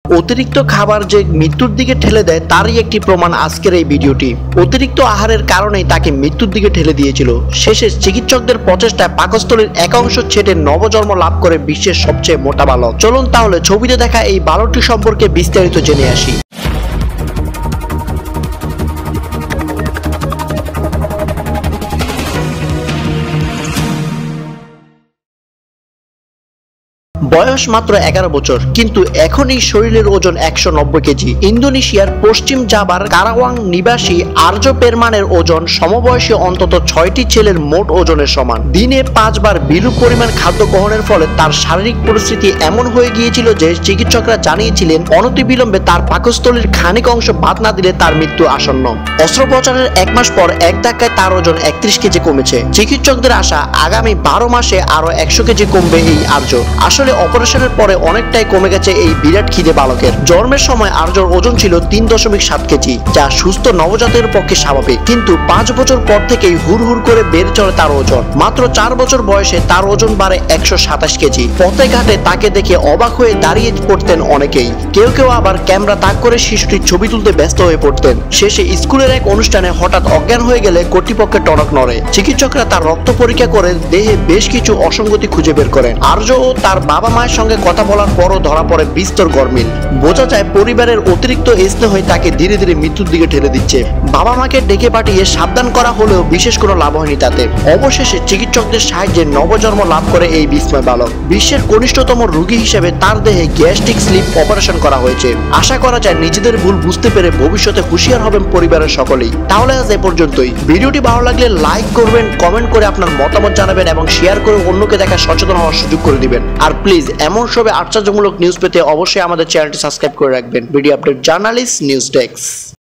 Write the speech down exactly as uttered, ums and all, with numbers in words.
অতিরিক্ত খাবার যে মৃত্যুর দিকে ঠেলে দেয় তারই একটি প্রমাণ আজকের এই ভিডিওটি। অতিরিক্ত আহারের কারণেই তাকে মৃত্যুর দিকে ঠেলে দিয়েছিল। শেষে চিকিৎসকদের প্রচেষ্টায় পাকস্থলীর এক অংশ ছেটে নবজন্ম লাভ করে বিশ্বের সবচেয়ে মোটা বালক। চলুন তাহলে ছবিতে দেখা এই বালকটি সম্পর্কে বিস্তারিত জেনে আসি। বয়স মাত্র এগারো বছর, কিন্তু এখনই শরীরের ওজন একশো নব্বই কেজি। ইন্দোনেশিয়ার পশ্চিম জাভার কারাওয়াং নিবাসী আর্য পেরমানের ওজন সমবয়সী অন্তত ছয়টি ছেলের মোট ওজনের সমান। দিনে পাঁচবার বিলুপ পরিমাণ খাদ্য গ্রহণের ফলে তার শারীরিক পরিস্থিতি এমন হয়ে গিয়েছিল যে চিকিৎসকরা জানিয়েছিলেন অনতিবিলম্বে তার পাকস্থলীর খানিক অংশ বাদ না দিলে তার মৃত্যু আসন্ন। অস্ত্রোপচারের এক মাস পর এক ধাক্কায় তার ওজন একত্রিশ কেজি কমেছে। চিকিৎসকদের আশা আগামী বারো মাসে আরো একশো কেজি কমবে এই আর্য। আসলে অপারেশনের পরে অনেকটাই কমে গেছে এই বিরাট খিদে বালকের। জন্মের সময় আর্যর ওজন ছিল তিন দশমিক সাত কেজি, যা সুস্থ নবজাতের পক্ষে স্বাভাবিক। কিন্তু পাঁচ বছর পর থেকেই হুড় হুড় করে বেড়ে চলে তার ওজন। মাত্র চার বছর বয়সে তার ওজন বাড়ে একশো সাতাশ কেজি। পথে ঘাটে তাকে দেখে অবাক হয়ে দাঁড়িয়ে পড়তেন অনেকেই। কেউ কেউ আবার ক্যামেরা তাক করে শিশুটির ছবি তুলতে ব্যস্ত হয়ে পড়তেন। শেষে স্কুলের এক অনুষ্ঠানে হঠাৎ অজ্ঞান হয়ে গেলে কর্তৃপক্ষের টনক নড়ে। চিকিৎসকরা তার রক্ত পরীক্ষা করে দেহে বেশ কিছু অসঙ্গতি খুঁজে বের করেন। আর্য ও তার বাবা মায়ের সঙ্গে কথা বলার পরও ধরা পড়ে বিস্তর গরমিল। বোঝা যায় পরিবারের অতিরিক্ত স্নেহই তাকে ধীরে ধীরে মৃত্যুর দিকে ঠেলে দিচ্ছে। বাবা মাকে ডেকে পাঠিয়ে সাবধান করা হলেও বিশেষ কোনো লাভ হয়নি তাতে। অবশেষে চিকিৎসকদের সাহায্যে নবজন্ম লাভ করে এই বিস্ময় বালক। বিশ্বের কনিষ্ঠতম রোগী হিসেবে তার দেহে গ্যাস্ট্রিক স্লিপ অপারেশন করা হয়েছে। আশা করা যায় নিজেদের ভুল বুঝতে পেরে ভবিষ্যতে হুঁশিয়ার হবেন পরিবারের সকলেই। তাহলে আজ এ পর্যন্তই। ভিডিওটি ভালো লাগলে লাইক করবেন, কমেন্ট করে আপনার মতামত জানাবেন এবং শেয়ার করে অন্যকে দেখা সচেতন হওয়ার সুযোগ করে দিবেন। আর প্লিজ এমন সবে আশ্চর্যমূলক নিউজ পেতে অবশ্যই আমাদের চ্যানেলটি সাবস্ক্রাইব করে রাখবেন। Video update journalist news desk.